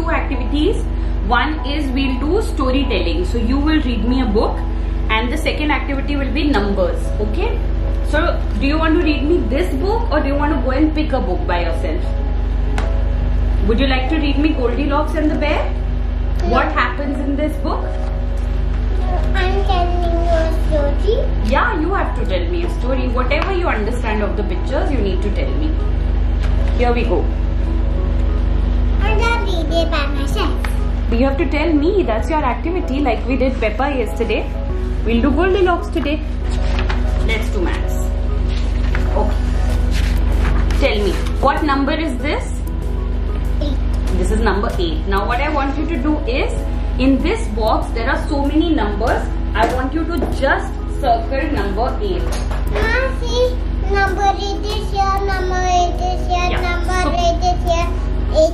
two activities. One is we'll do storytelling. So you will read me a book, and the second activity will be numbers. Okay? So do you want to read me this book, or do you want to go and pick a book by yourself? Would you like to read me Goldilocks and the Bear? No. What happens in this book? I'm telling you a story. Yeah, you have to tell me a story. Whatever you understand of the pictures, you need to tell me. Here we go. I'm gonna read it by myself. You have to tell me. That's your activity, like we did Peppa yesterday. We'll do Goldilocks today. Let's do maths. Okay. Tell me, what number is this? 8. This is number 8. Now what I want you to do is, in this box there are so many numbers. I want you to just circle number 8. Now see, number 8 is here, number 8 is here, Yeah. number So- 8 is here. 8.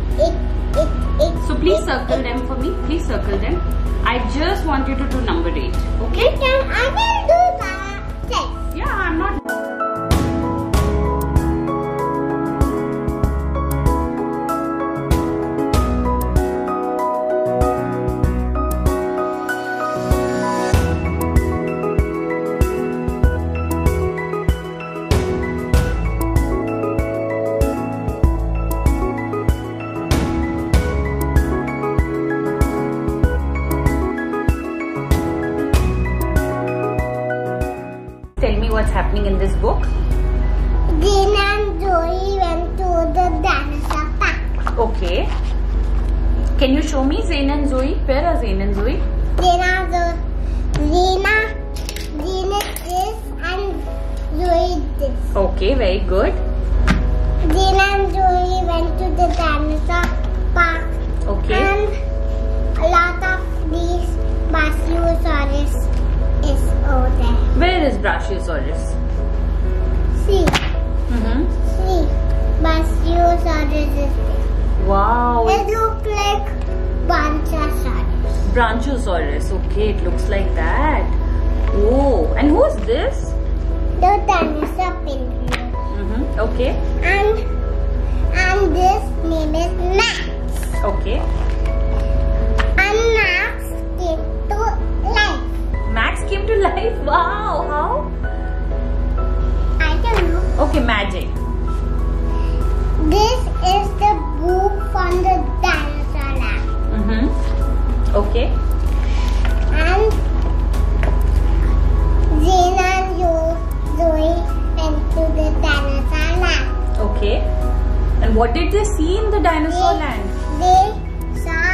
So please circle them for me. Please circle them. I just want you to do number 8. Okay? I can do that. Yes. Yeah, I'm not. Tell me what's happening in this book. Jane and Zoe went to the dinosaur park. Okay. Can you show me Zain and Zoe? Where are Zain and Zoe? Jane is this and Zoe is this. Okay, very good. Jane and Zoe went to the dinosaur park. Okay. And a lot of these Brachiosaurus is over there. Where is Brachiosaurus? See, Mm-hmm. see, Brachiosaurus is there. Wow. It looks like Brontosaurus. Branchosaurus. Okay, it looks like that. Oh, and who's this? The dinosaur penguin. Mm-hmm. Okay. And this name is Max. Okay. And Max came to life. Max came to life. Wow. How? I don't know. Okay, magic. This is the book from the dinosaur lab. Mm-hmm. Okay. And Jane and Zoe went to the dinosaur lab. Okay. And what did they see in the dinosaur land? They saw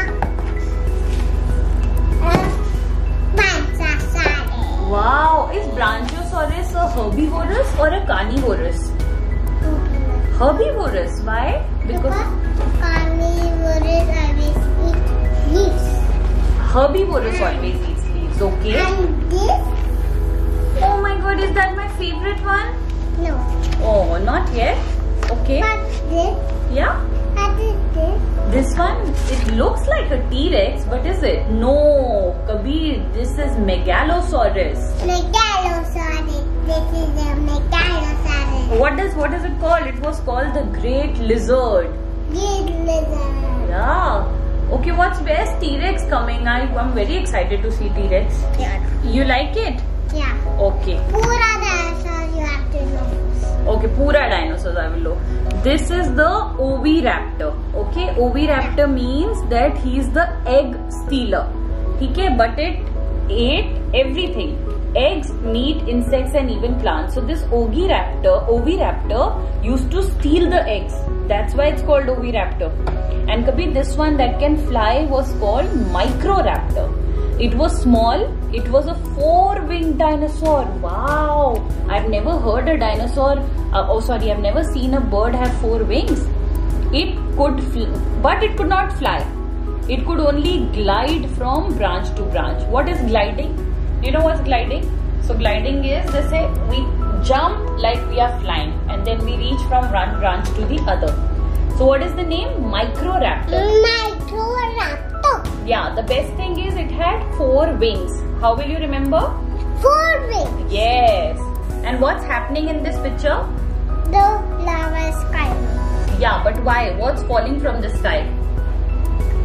a Brontosaurus. Wow. Is Branchosaurus a herbivorous or a carnivorous? Herbivorous. Why? Because carnivores always eat leaves. Herbivorous always eats leaves. Okay. And this? Oh my god, is that my favorite one? No. Oh, not yet. Okay. But this? Yeah. What is this? This one, it looks like a T-Rex, but is it? No, Kabir, this is Megalosaurus. Megalosaurus. This is a Megalosaurus. What is it called? It was called the Great Lizard. Great lizard. Yeah. Okay, where's T-Rex coming? I'm very excited to see T-Rex. Yeah. You like it? Yeah. Okay. Pura dinosaurs you have to know. Okay, Pura dinosaurs I will know. This is the Oviraptor. Okay, Oviraptor means that he is the egg stealer. Okay, but it ate everything. Eggs, meat, insects and even plants. So this Oviraptor used to steal the eggs. That's why it's called Oviraptor. And Kabir, this one that can fly was called Microraptor. It was small. It was a 4-winged dinosaur. Wow! I've never heard a dinosaur. I've never seen a bird have 4 wings. It could, but it could not fly. It could only glide from branch to branch. What is gliding? Do you know what's gliding? So gliding is, they say we jump like we are flying, and then we reach from one branch to the other. So what is the name? Microraptor. Microraptor. Yeah, the best thing is it had 4 wings. How will you remember? 4 wings. Yes. And what's happening in this picture? The lava sky. Yeah, but why? What's falling from the sky?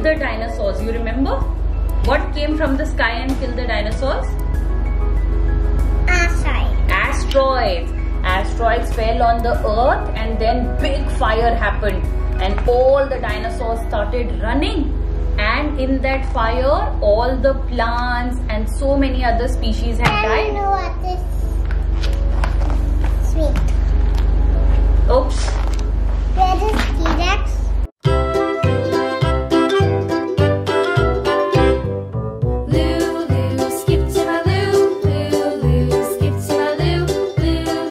killed the dinosaurs. You remember? What came from the sky and killed the dinosaurs? Asteroids. Asteroids fell on the earth and then big fire happened and all the dinosaurs started running, and in that fire all the plants and so many other species had died. I know what is sweet. Oops. Where is T-Rex?